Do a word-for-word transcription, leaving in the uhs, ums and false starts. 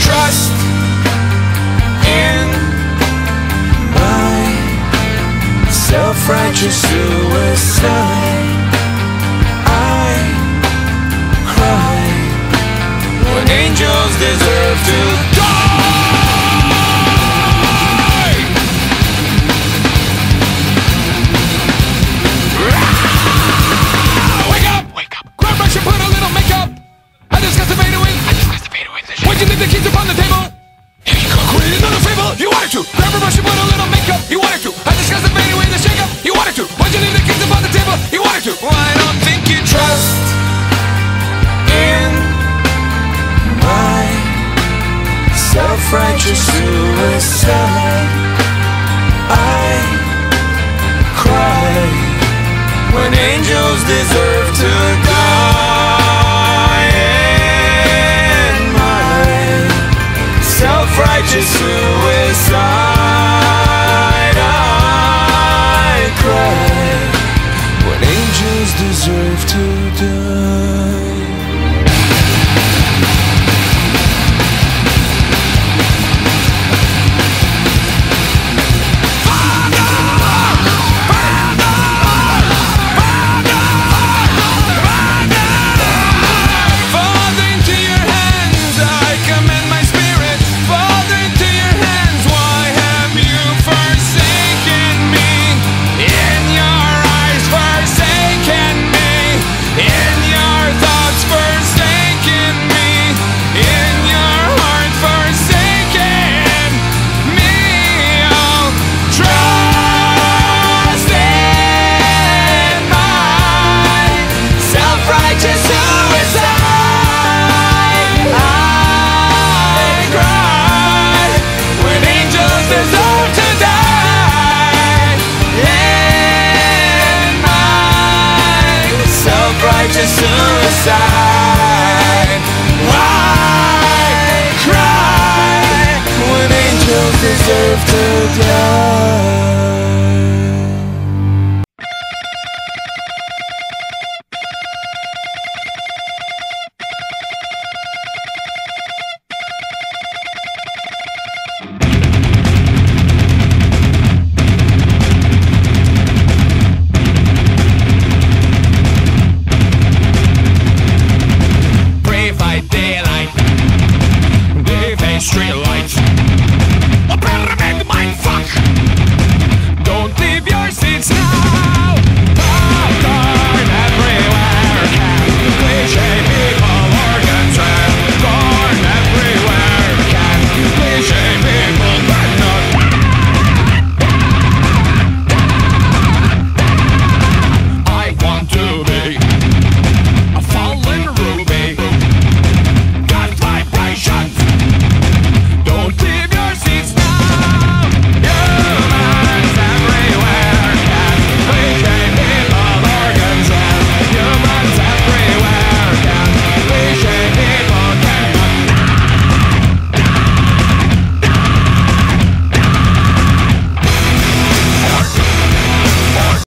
trust in my self-righteous suicide. I cry when angels deserve to die. Wake up! Wake up! Grab brush and put a little makeup. I discussed the fade away. I discussed the fade away. Why'd you leave the keys upon the table? Here you go, quit another favor. You wanted to. Grab a brush and put a little makeup. You wanted to. I discussed the fade away, the shake up. You wanted to. Why'd you leave the keys upon the table? You wanted to. Well, I don't think you trust in my self-righteous suicide. I cry when angels deserve to die. In my self-righteous suicide, I cry when angels deserve to die. Suicide. Why cry when angels deserve to die? Street lights.